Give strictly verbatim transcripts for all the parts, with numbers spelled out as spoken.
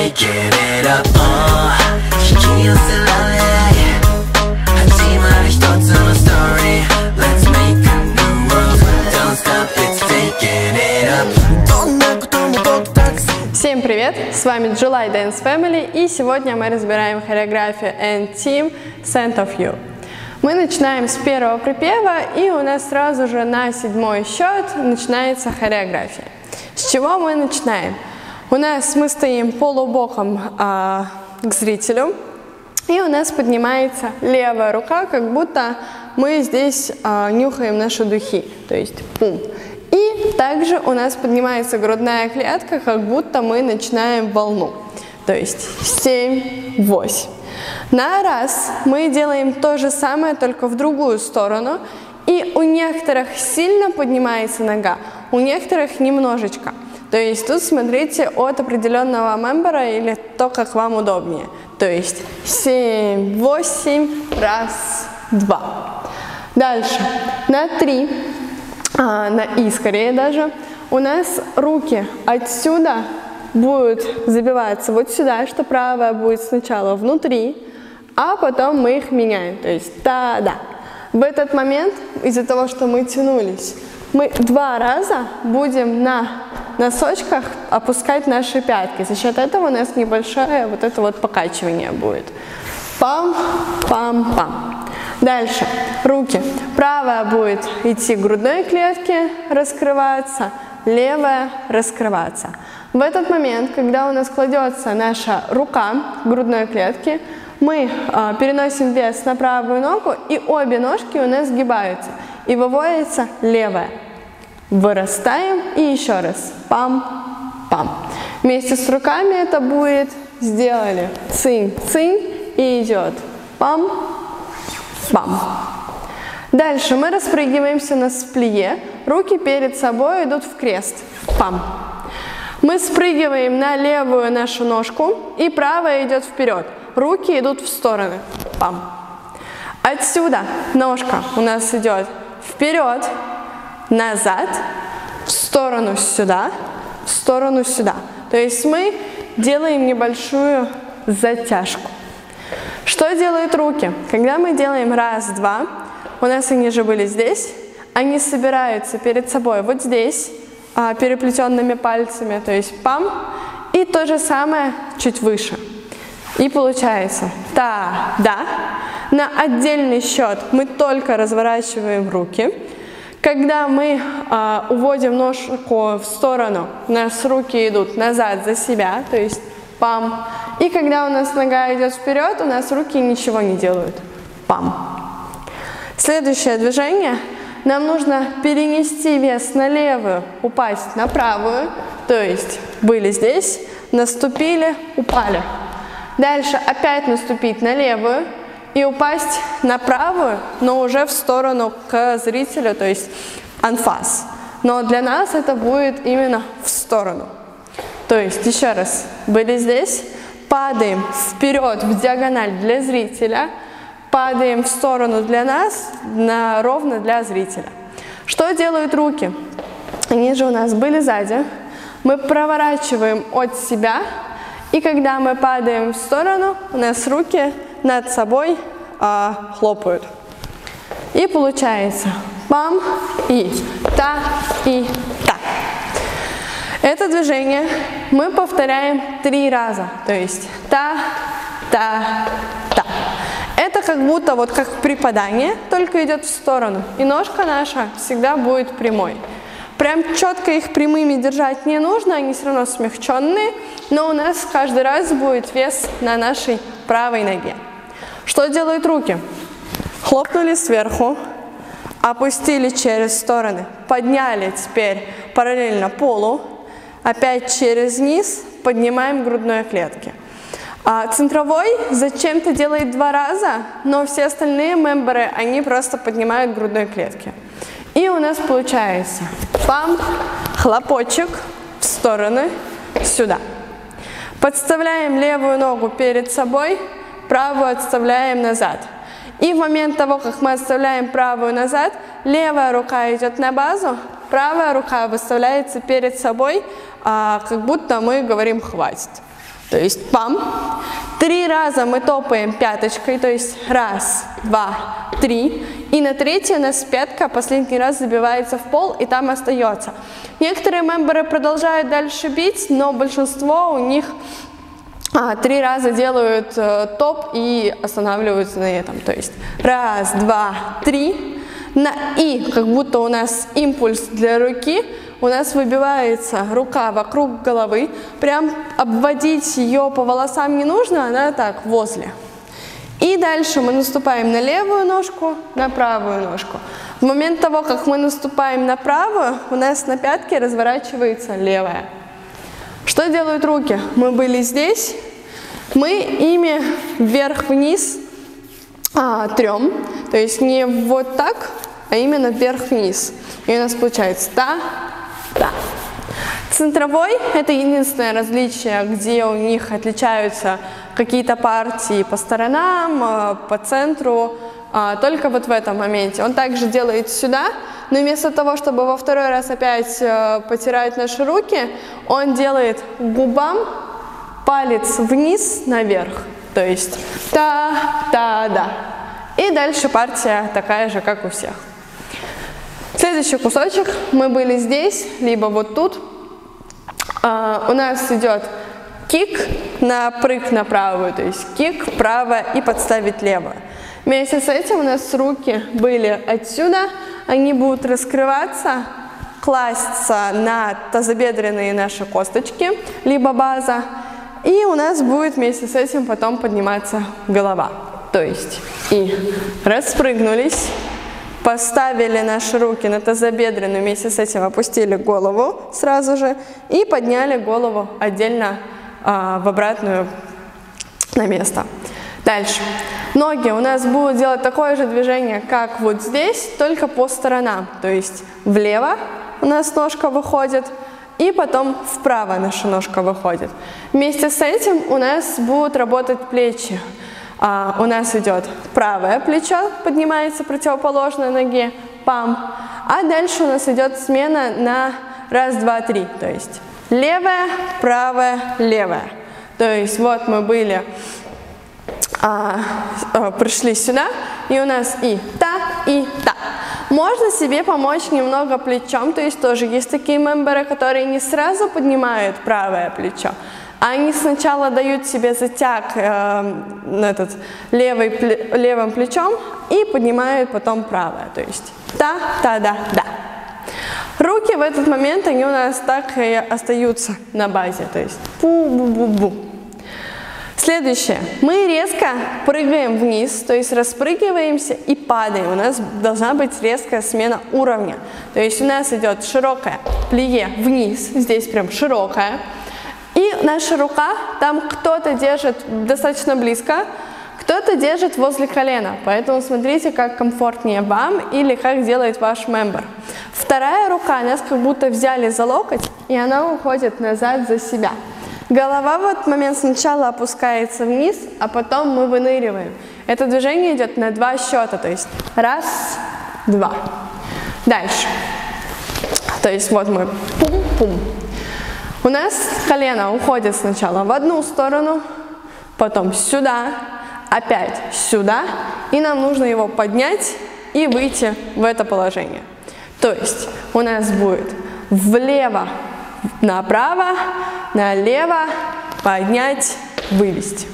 taking it up. Oh, she used to love it. 하지마, don't tell a story. Let's make a new world. Don't stop, it's taking it up. Всем привет! С вами July Dance Family, и сегодня мы разбираем хореографию And Team Scent of You. Мы начинаем с первого припева, и у нас сразу же на седьмой счет начинается хореография. С чего мы начинаем? У нас мы стоим полубоком а, к зрителю, и у нас поднимается левая рука, как будто мы здесь а, нюхаем наши духи, то есть пум. И также у нас поднимается грудная клетка, как будто мы начинаем волну, то есть семь, восемь. На раз мы делаем то же самое, только в другую сторону, и у некоторых сильно поднимается нога, у некоторых немножечко. То есть тут смотрите от определенного мембера или то, как вам удобнее. То есть семь, восемь, раз, два. Дальше на три, а, на и скорее даже, у нас руки отсюда будут забиваться вот сюда, что правая будет сначала внутри, а потом мы их меняем. То есть та-да. В этот момент, из-за того, что мы тянулись, мы два раза будем на носочках опускать наши пятки. За счет этого у нас небольшое вот это вот покачивание будет. Пам-пам-пам. Дальше. Руки. Правая будет идти к грудной клетке, раскрываться, левая раскрываться. В этот момент, когда у нас кладется наша рука к грудной клетке, мы э, переносим вес на правую ногу, и обе ножки у нас сгибаются, и выводится левая. Вырастаем, и еще раз. Пам-пам. Вместе с руками это будет, сделали цинь-цинь, и идет пам-пам. Дальше мы распрыгиваемся на сплие, руки перед собой идут в крест. Пам. Мы спрыгиваем на левую нашу ножку, и правая идет вперед. Руки идут в стороны. Пам. Отсюда ножка у нас идет вперед, назад, в сторону сюда, в сторону сюда. То есть мы делаем небольшую затяжку. Что делают руки? Когда мы делаем раз, два, у нас они же были здесь, они собираются перед собой вот здесь, переплетенными пальцами, то есть пам, и то же самое чуть выше. И получается та-да. На отдельный счет мы только разворачиваем руки. Когда мы э, уводим ножку в сторону, у нас руки идут назад за себя, то есть пам. И когда у нас нога идет вперед, у нас руки ничего не делают. Пам. Следующее движение. Нам нужно перенести вес на левую, упасть на правую, то есть были здесь, наступили, упали. Дальше опять наступить на левую и упасть на правую, но уже в сторону к зрителю, то есть анфас. Но для нас это будет именно в сторону. То есть еще раз, были здесь, падаем вперед в диагональ для зрителя, падаем в сторону для нас, на, ровно для зрителя. Что делают руки? Они же у нас были сзади. Мы проворачиваем от себя, и когда мы падаем в сторону, у нас руки над собой а, хлопают. И получается пам, и та, и та. Это движение мы повторяем три раза. То есть та, та, та. Это как будто вот как припадание, только идет в сторону. И ножка наша всегда будет прямой. Прям четко их прямыми держать не нужно, они все равно смягченные, но у нас каждый раз будет вес на нашей правой ноге. Что делают руки? Хлопнули сверху, опустили через стороны, подняли теперь параллельно полу, опять через низ поднимаем грудной клетки. А центровой зачем-то делает два раза, но все остальные мемберы, они просто поднимают грудной клетки. И у нас получается пам, хлопочек в стороны, сюда. Подставляем левую ногу перед собой, правую отставляем назад. И в момент того, как мы отставляем правую назад, левая рука идет на базу, правая рука выставляется перед собой, а, как будто мы говорим «хватит». То есть пам. Три раза мы топаем пяточкой, то есть раз, два, три. И на третий у нас пятка последний раз забивается в пол и там остается. Некоторые мемберы продолжают дальше бить, но большинство у них а, три раза делают э, топ и останавливаются на этом. То есть раз, два, три. На и, как будто у нас импульс для руки, у нас выбивается рука вокруг головы. Прям обводить ее по волосам не нужно, она так, возле. И дальше мы наступаем на левую ножку, на правую ножку. В момент того, как мы наступаем на правую, у нас на пятке разворачивается левая. Что делают руки? Мы были здесь, мы ими вверх-вниз а, трем. То есть не вот так, а именно вверх-вниз. И у нас получается та, та. Центровой – это единственное различие, где у них отличаются какие-то партии по сторонам, по центру, только вот в этом моменте. Он также делает сюда, но вместо того, чтобы во второй раз опять потирать наши руки, он делает губам палец вниз наверх, то есть та-та-да. И дальше партия такая же, как у всех. Следующий кусочек. Мы были здесь, либо вот тут. Uh, у нас идет кик на прыг на правую, то есть кик правая и подставить левую. Вместе с этим у нас руки были отсюда, они будут раскрываться, класться на тазобедренные наши косточки, либо база, и у нас будет вместе с этим потом подниматься голова. То есть и распрыгнулись. Поставили наши руки на тазобедренную, вместе с этим опустили голову сразу же и подняли голову отдельно а, в обратную на место. Дальше. Ноги у нас будут делать такое же движение, как вот здесь, только по сторонам. То есть влево у нас ножка выходит, и потом вправо наша ножка выходит. Вместе с этим у нас будут работать плечи. А, у нас идет правое плечо, поднимается противоположной ноге, пам. А дальше у нас идет смена на раз, два, три. То есть левая, правая, левая. То есть вот мы были, а, а, пришли сюда, и у нас и та, и та. Можно себе помочь немного плечом, то есть тоже есть такие мемберы, которые не сразу поднимают правое плечо, они сначала дают себе затяг э, этот, левый, левым плечом и поднимают потом правое. То есть та, та, да, да. Руки в этот момент, они у нас так и остаются на базе. То есть пу-бу-бу-бу. Следующее. Мы резко прыгаем вниз, то есть распрыгиваемся и падаем. У нас должна быть резкая смена уровня. То есть у нас идет широкое плие вниз, здесь прям широкое. И наша рука, там кто-то держит достаточно близко, кто-то держит возле колена. Поэтому смотрите, как комфортнее вам или как делает ваш мембер. Вторая рука, нас как будто взяли за локоть, и она уходит назад за себя. Голова в этот момент сначала опускается вниз, а потом мы выныриваем. Это движение идет на два счета, то есть раз, два. Дальше. То есть вот мы пум-пум. У нас колено уходит сначала в одну сторону, потом сюда, опять сюда, и нам нужно его поднять и выйти в это положение. То есть у нас будет влево, направо, налево, поднять, вывести.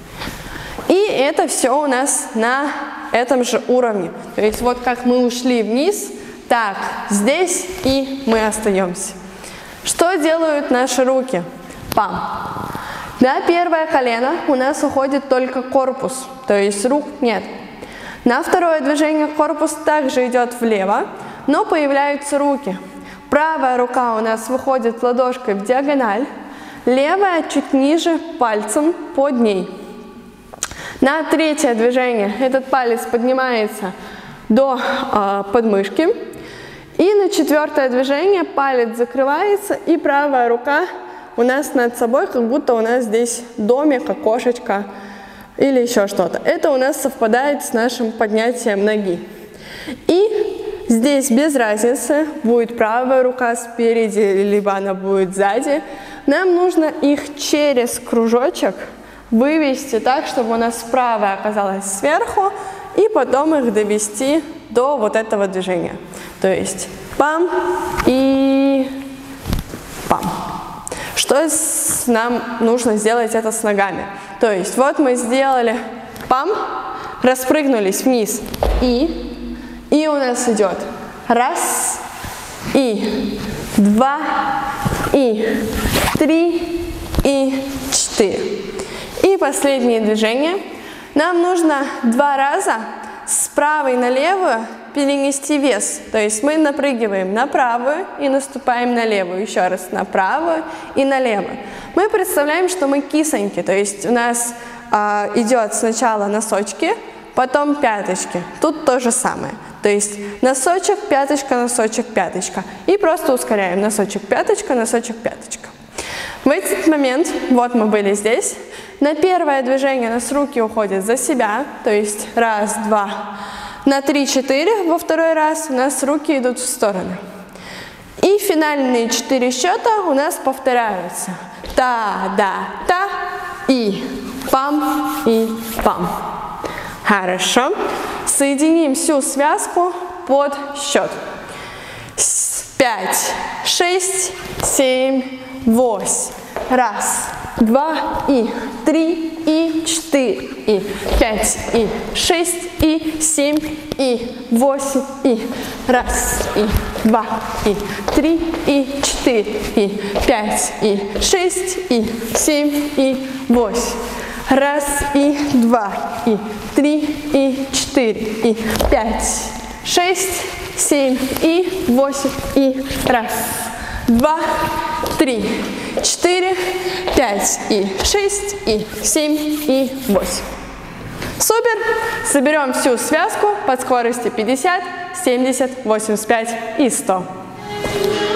И это все у нас на этом же уровне. То есть вот как мы ушли вниз, так здесь и мы остаемся. Что делают наши руки? Пам. На первое колено у нас уходит только корпус, то есть рук нет. На второе движение корпус также идет влево, но появляются руки. Правая рука у нас выходит ладошкой в диагональ, левая чуть ниже пальцем под ней. На третье движение этот палец поднимается до э, подмышки. И на четвертое движение палец закрывается, и правая рука у нас над собой, как будто у нас здесь домик, окошечко или еще что-то. Это у нас совпадает с нашим поднятием ноги. И здесь без разницы, будет правая рука спереди, либо она будет сзади. нам нужно их через кружочек вывести так, чтобы у нас правая оказалась сверху, и потом их довести до вот этого движения. То есть пам и пам. Что с, нам нужно сделать это с ногами? То есть вот мы сделали пам, распрыгнулись вниз, и, и у нас идет раз, и, два, и, три, и, четыре. И последнее движение. Нам нужно два раза с правой на левую перенести вес. То есть мы напрыгиваем на правую и наступаем на левую. Еще раз на правую и на левую. Мы представляем, что мы кисоньки. То есть у нас э, идет сначала носочки, потом пяточки. Тут то же самое. То есть носочек, пяточка, носочек, пяточка. И просто ускоряем. Носочек, пяточка, носочек, пяточка. В этот момент, вот мы были здесь, на первое движение у нас руки уходят за себя, то есть раз, два, на три, четыре, во второй раз у нас руки идут в стороны. И финальные четыре счета у нас повторяются. Та, да, та, и, пам, и, пам. Хорошо. Соединим всю связку под счет. Пять, шесть, семь, восемь. Раз, два, и три, и четыре, и пять, и шесть, и семь, и восемь, и раз, и два, и три, и четыре, и пять, и шесть, и семь, и восемь. Раз, и два, и три, и четыре, и пять, шесть, семь, и восемь, и раз, два, три, четыре, пять, и шесть, и семь, и восемь. Супер! Соберем всю связку под скоростью пятьдесят, семьдесят, восемьдесят пять и сто.